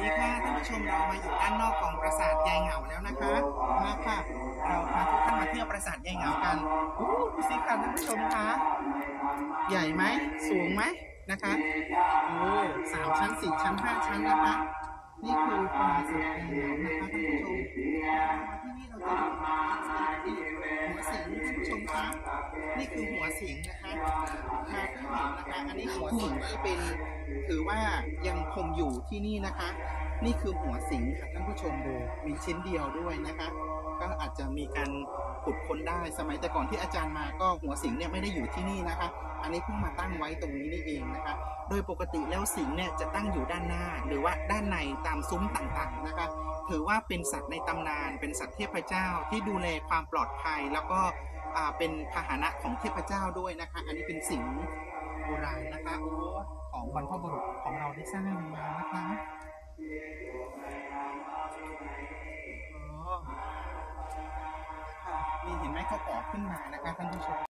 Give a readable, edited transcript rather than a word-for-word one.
ดีค่ะท่านผู้ชมเรามาอยู่ด้านนอกของปราสาทยายเหงาแล้วนะคะมาค่ะเราพาทุกท่านมาเที่ยวปราสาทยายเหงากันดูสิค่ะท่านผู้ชมคะใหญ่ไหมสูงไหมนะคะโอ้3 ชั้น 4 ชั้น 5 ชั้นนะคะนี่คือปราสาทยายเหงานะคะท่านผู้ชมที่นี่เราจะอยู่หัวสิงท่านผู้ชมคะนี่คือหัวสิงนะคะมาเพิ่งเห็นนะคะอันนี้หัวสิงที่เป็นถือว่ายังคงอยู่ที่นี่นะคะนี่คือหัวสิงค่ะท่านผู้ชมดูมีชิ้นเดียวด้วยนะคะก็อาจจะมีการขุดค้นได้สมัยแต่ก่อนที่อาจารย์มาก็หัวสิงเนี่ยไม่ได้อยู่ที่นี่นะคะอันนี้เพิ่งมาตั้งไว้ตรงนี้นี่เองนะคะโดยปกติแล้วสิงเนี่ยจะตั้งอยู่ด้านหน้าหรือว่าด้านในตามซุ้มต่างๆนะคะถือว่าเป็นสัตว์ในตำนานเป็นสัตว์เทพเจ้าที่ดูแลความปลอดภัยแล้วก็เป็นพาหนะของเทพเจ้าด้วยนะคะอันนี้เป็นสิงโบราณนะคะโอ้ของบรรพบุรุษของเราได้สร้างมานะคะอ๋อค่ะนี่เห็นไหมเขาก่อขึ้นมานะคะท่านผู้ชม